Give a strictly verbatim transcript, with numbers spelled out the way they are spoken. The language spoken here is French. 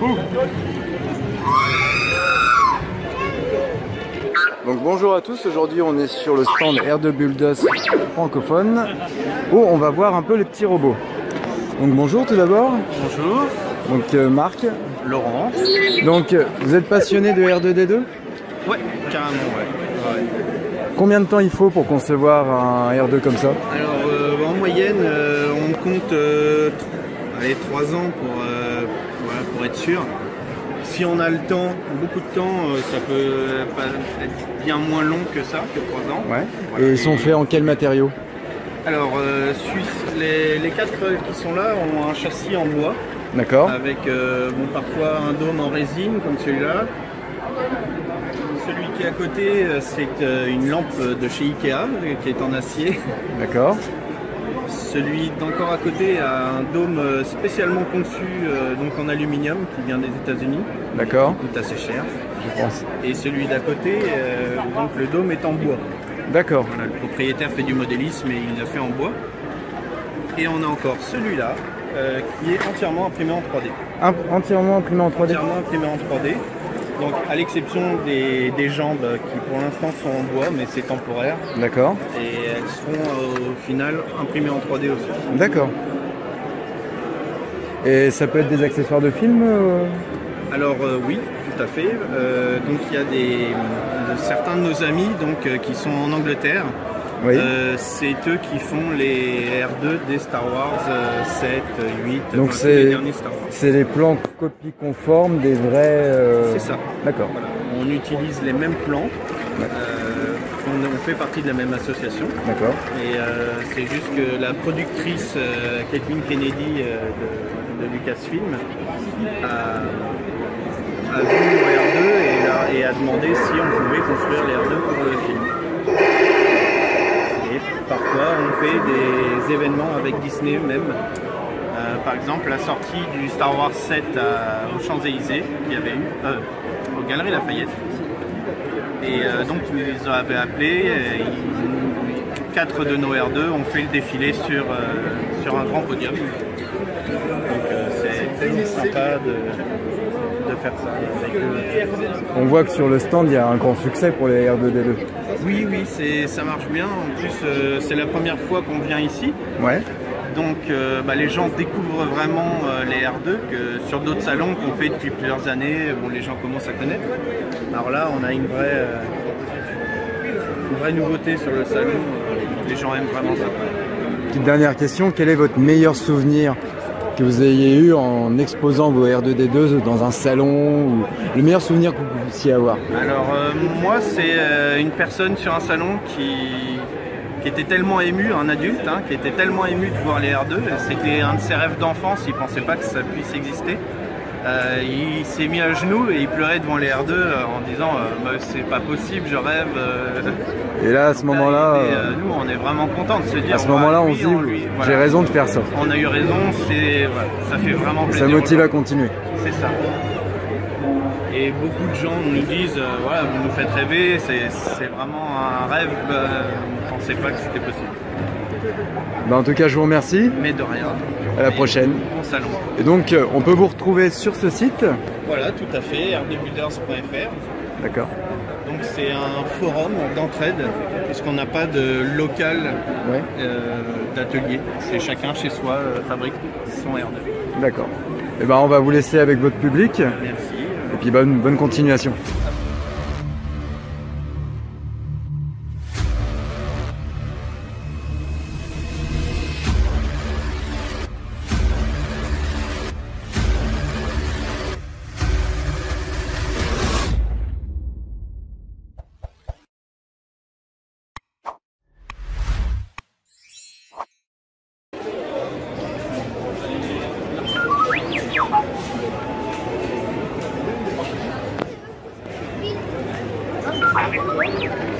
Donc bonjour à tous, aujourd'hui on est sur le stand R deux Builders francophone où on va voir un peu les petits robots. Donc bonjour tout d'abord. Bonjour. Donc euh, Marc. Laurent. Donc euh, vous êtes passionné de R deux D deux? Ouais, carrément ouais. ouais. Combien de temps il faut pour concevoir un R deux comme ça? Alors euh, en moyenne euh, on compte euh, allez, trois ans pour, euh, voilà, pour être sûr. Si on a le temps, beaucoup de temps, euh, ça peut pas être bien moins long que ça, que trois ans. Ouais. Voilà. Et ils sont faits en quel matériau? Alors euh, Suisse, les, les quatre qui sont là ont un châssis en bois. D'accord. Avec euh, bon, parfois un dôme en résine comme celui-là. Celui qui est à côté, c'est une lampe de chez Ikea qui est en acier. D'accord. Celui d'encore à côté a un dôme spécialement conçu euh, donc en aluminium qui vient des États-Unis. D'accord. Qui coûte assez cher. Je pense. Et celui d'à côté, euh, donc le dôme est en bois. D'accord. Voilà, le propriétaire fait du modélisme et il l'a fait en bois. Et on a encore celui-là euh, qui est entièrement imprimé en trois D. Un, entièrement imprimé en trois D. Entièrement imprimé en trois D. Donc à l'exception des, des jambes qui pour l'instant sont en bois, mais c'est temporaire. D'accord. Et elles seront euh, au final imprimées en trois D aussi. D'accord. Et ça peut être des accessoires de film euh... Alors euh, oui, tout à fait. Euh, donc il y a des, de, certains de nos amis donc, euh, qui sont en Angleterre. Oui. Euh, c'est eux qui font les R deux des Star Wars euh, sept, huit, donc enfin, c'est les derniers Star Wars. C'est les plans copies conformes des vrais... Euh... C'est ça. D'accord. Voilà. On utilise les mêmes plans. Ouais. Euh, on, on fait partie de la même association. D'accord. Et euh, c'est juste que la productrice euh, Kathleen Kennedy euh, de, de Lucasfilm a, a vu le R deux et a, et a demandé si on pouvait construire les R deux pour le film. Et parfois on fait des événements avec Disney même. Euh, par exemple la sortie du Star Wars sept à, aux Champs-Élysées qu'il y avait eu, euh, aux Galeries Lafayette. Et euh, donc ils nous avaient appelés, et ils, quatre de nos R deux ont fait le défilé sur, euh, sur un grand podium. Donc euh, c'est très sympa de, de faire ça avec eux. On voit que sur le stand il y a un grand succès pour les R deux D deux. Oui, oui, ça marche bien. En plus euh, c'est la première fois qu'on vient ici. Ouais. Donc euh, bah, les gens découvrent vraiment euh, les R deux que sur d'autres salons qu'on fait depuis plusieurs années, bon, les gens commencent à connaître. Alors là on a une vraie, euh, une vraie nouveauté sur le salon, les gens aiment vraiment ça. Petite dernière question, quel est votre meilleur souvenir que vous ayez eu en exposant vos R deux D deux dans un salon, ou le meilleur souvenir que vous puissiez avoir? Alors euh, moi c'est euh, une personne sur un salon qui... qui était tellement ému, un adulte, hein, qui était tellement ému de voir les R deux, c'était un de ses rêves d'enfance, il ne pensait pas que ça puisse exister. Euh, il s'est mis à genoux et il pleurait devant les R deux euh, en disant euh, bah, c'est pas possible, je rêve. Euh... Et là, à ce moment-là, euh, nous on est vraiment contents de se dire. À ce moment-là, on se dit, j'ai voilà, raison de faire ça. On a eu raison, c'est voilà, ça fait vraiment plaisir. Ça motive à continuer. C'est ça. Et beaucoup de gens nous disent, euh, voilà, vous nous faites rêver, c'est vraiment un rêve, euh, on ne pensait pas que c'était possible. Bah en tout cas, je vous remercie. Mais de rien. À la prochaine. Bon salon. Et donc, euh, on peut vous retrouver sur ce site? Voilà, tout à fait, r deux builders point f r. D'accord. Donc c'est un forum d'entraide, puisqu'on n'a pas de local ouais. euh, d'atelier. C'est chacun chez soi euh, fabrique son R deux. D'accord. Et ben on va vous laisser avec votre public. Merci. Et puis bonne, bonne continuation. Thank you.